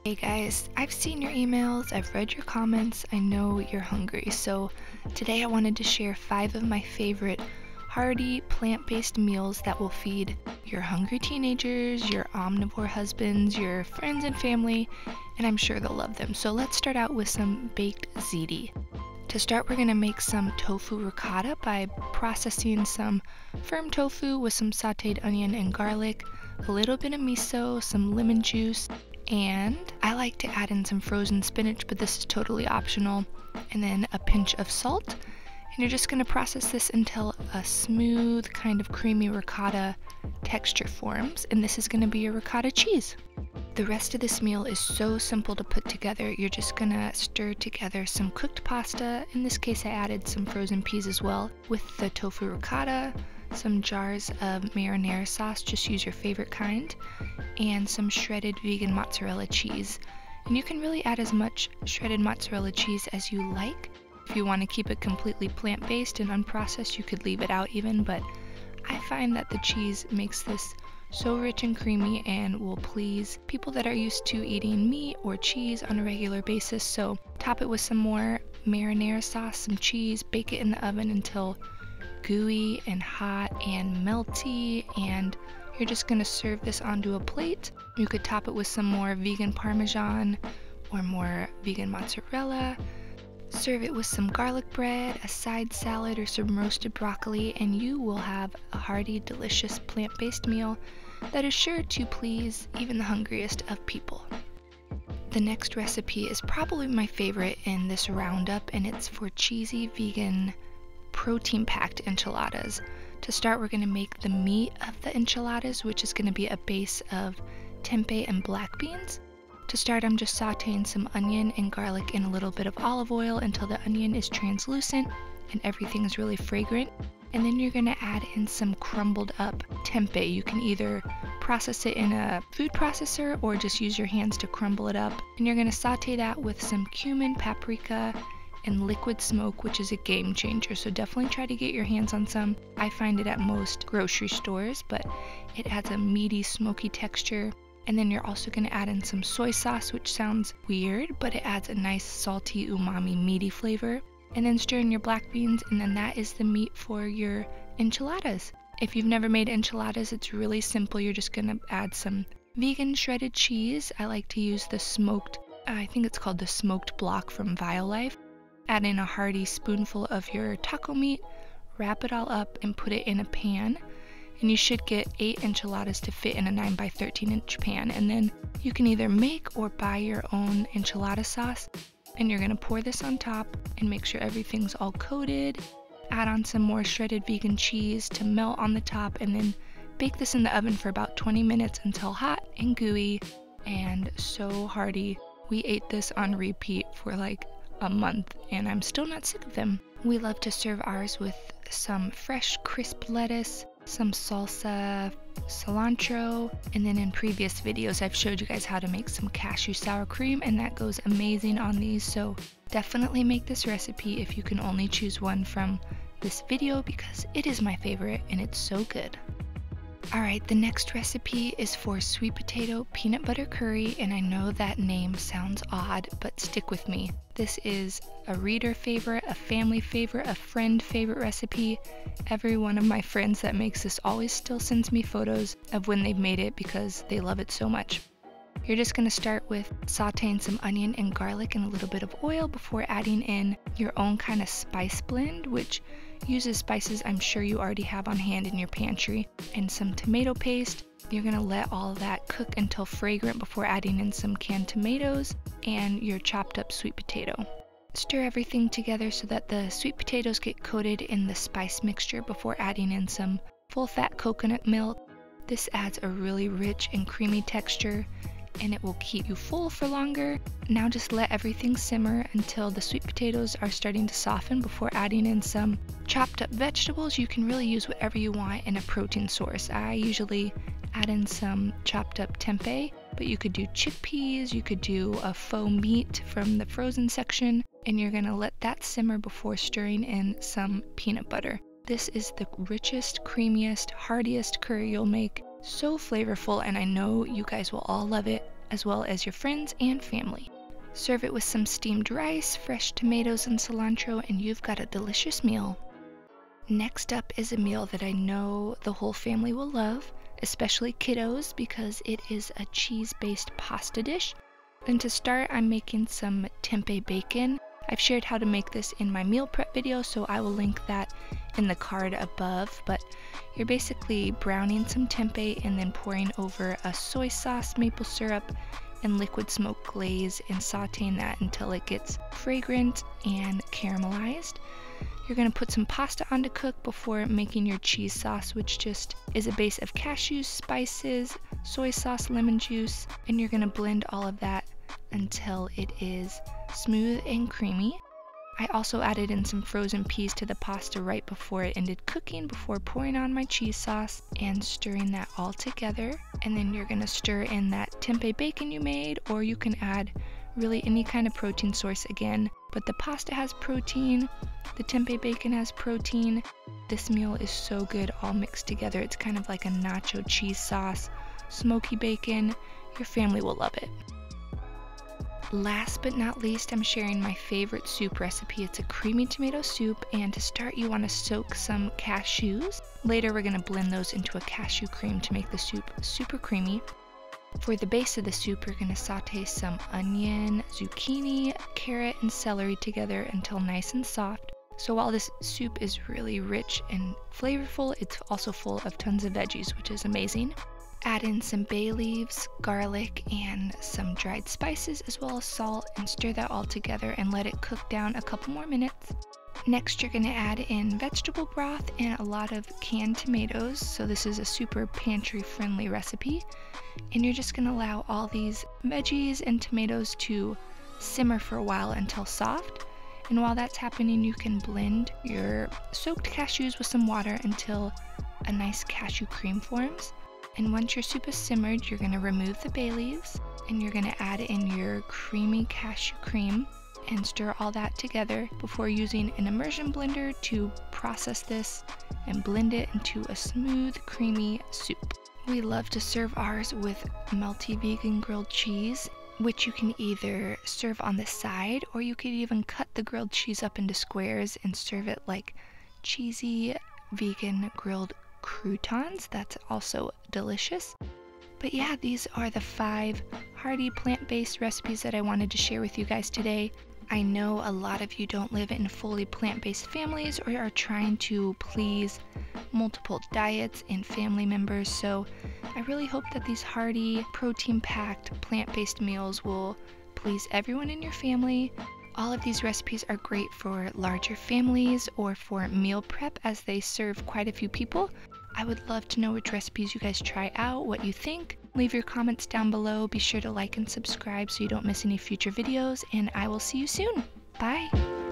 Hey guys, I've seen your emails, I've read your comments, I know you're hungry, so today I wanted to share 5 of my favorite hearty, plant-based meals that will feed your hungry teenagers, your omnivore husbands, your friends and family, and I'm sure they'll love them. So let's start out with some baked ziti. To start, we're going to make some tofu ricotta by processing some firm tofu with some sauteed onion and garlic, a little bit of miso, some lemon juice, and I like to add in some frozen spinach, but this is totally optional, and then a pinch of salt. And you're just going to process this until a smooth, kind of creamy ricotta texture forms, and this is going to be your ricotta cheese. The rest of this meal is so simple to put together. You're just going to stir together some cooked pasta. In this case, I added some frozen peas as well with the tofu ricotta, some jars of marinara sauce, just use your favorite kind, and some shredded vegan mozzarella cheese. And you can really add as much shredded mozzarella cheese as you like. If you want to keep it completely plant-based and unprocessed, you could leave it out even, but I find that the cheese makes this so rich and creamy and will please people that are used to eating meat or cheese on a regular basis. So top it with some more marinara sauce, some cheese, bake it in the oven until gooey and hot and melty, and you're just going to serve this onto a plate. You could top it with some more vegan parmesan or more vegan mozzarella. Serve it with some garlic bread, a side salad, or some roasted broccoli, and you will have a hearty, delicious plant-based meal that is sure to please even the hungriest of people. The next recipe is probably my favorite in this roundup, and it's for cheesy, vegan, protein-packed enchiladas. To start, we're going to make the meat of the enchiladas, which is going to be a base of tempeh and black beans. To start, I'm just sauteing some onion and garlic in a little bit of olive oil until the onion is translucent and everything is really fragrant. And then you're going to add in some crumbled up tempeh. You can either process it in a food processor or just use your hands to crumble it up. And you're going to saute that with some cumin, paprika, and liquid smoke, which is a game changer. So definitely try to get your hands on some. I find it at most grocery stores, but it adds a meaty, smoky texture. And then you're also going to add in some soy sauce, which sounds weird, but it adds a nice salty, umami, meaty flavor. And then stir in your black beans, and then that is the meat for your enchiladas. If you've never made enchiladas, it's really simple. You're just going to add some vegan shredded cheese. I like to use the smoked, I think it's called the smoked block from Violife. Add in a hearty spoonful of your taco meat, wrap it all up, and put it in a pan. And you should get 8 enchiladas to fit in a 9 by 13 inch pan. And then you can either make or buy your own enchilada sauce. And you're going to pour this on top and make sure everything's all coated. Add on some more shredded vegan cheese to melt on the top, and then bake this in the oven for about 20 minutes until hot and gooey and so hearty. We ate this on repeat for like a month and I'm still not sick of them. We love to serve ours with some fresh crisp lettuce, some salsa, cilantro, and then in previous videos I've showed you guys how to make some cashew sour cream, and that goes amazing on these. So definitely make this recipe if you can only choose one from this video, because it is my favorite and it's so good. Alright, the next recipe is for sweet potato peanut butter curry, and I know that name sounds odd, but stick with me. This is a reader favorite, a family favorite, a friend favorite recipe. Every one of my friends that makes this always still sends me photos of when they've made it because they love it so much. You're just going to start with sauteing some onion and garlic in a little bit of oil before adding in your own kind of spice blend, which uses spices I'm sure you already have on hand in your pantry, and some tomato paste. You're going to let all of that cook until fragrant before adding in some canned tomatoes and your chopped up sweet potato. Stir everything together so that the sweet potatoes get coated in the spice mixture before adding in some full fat coconut milk. This adds a really rich and creamy texture, and it will keep you full for longer. Now just let everything simmer until the sweet potatoes are starting to soften before adding in some chopped up vegetables. You can really use whatever you want in a protein source. I usually add in some chopped up tempeh, but you could do chickpeas, you could do a faux meat from the frozen section, and you're gonna let that simmer before stirring in some peanut butter. This is the richest, creamiest, heartiest curry you'll make. So flavorful, and I know you guys will all love it. as well as your friends and family. Serve it with some steamed rice, fresh tomatoes, and cilantro, and you've got a delicious meal. Next up is a meal that I know the whole family will love, especially kiddos, because it is a cheese-based pasta dish. And to start, I'm making some tempeh bacon. I've shared how to make this in my meal prep video, so I will link that in the card above. But you're basically browning some tempeh and then pouring over a soy sauce, maple syrup, and liquid smoke glaze, and sauteing that until it gets fragrant and caramelized. You're going to put some pasta on to cook before making your cheese sauce, which just is a base of cashews, spices, soy sauce, lemon juice, and you're going to blend all of that until it is smooth and creamy. I also added in some frozen peas to the pasta right before it ended cooking, before pouring on my cheese sauce and stirring that all together. And then you're going to stir in that tempeh bacon you made, or you can add really any kind of protein source again. But the pasta has protein, the tempeh bacon has protein. This meal is so good all mixed together. It's kind of like a nacho cheese sauce, smoky bacon. Your family will love it. Last but not least, I'm sharing my favorite soup recipe. It's a creamy tomato soup, and to start you want to soak some cashews. Later we're going to blend those into a cashew cream to make the soup super creamy. For the base of the soup, you're going to saute some onion, zucchini, carrot, and celery together until nice and soft. So while this soup is really rich and flavorful, it's also full of tons of veggies, which is amazing. Add in some bay leaves, garlic, and some dried spices, as well as salt, and stir that all together and let it cook down a couple more minutes. Next, you're going to add in vegetable broth and a lot of canned tomatoes. So this is a super pantry-friendly recipe. And you're just going to allow all these veggies and tomatoes to simmer for a while until soft. And while that's happening, you can blend your soaked cashews with some water until a nice cashew cream forms. And once your soup is simmered, you're going to remove the bay leaves, and you're going to add in your creamy cashew cream and stir all that together before using an immersion blender to process this and blend it into a smooth, creamy soup. We love to serve ours with melty vegan grilled cheese, which you can either serve on the side, or you could even cut the grilled cheese up into squares and serve it like cheesy vegan grilled croutons. That's also delicious. But yeah, these are the 5 hearty plant-based recipes that I wanted to share with you guys today. I know a lot of you don't live in fully plant-based families or are trying to please multiple diets and family members, so I really hope that these hearty, protein-packed, plant-based meals will please everyone in your family. All of these recipes are great for larger families or for meal prep, as they serve quite a few people. I would love to know which recipes you guys try out, what you think. Leave your comments down below. Be sure to like and subscribe so you don't miss any future videos, and I will see you soon. Bye!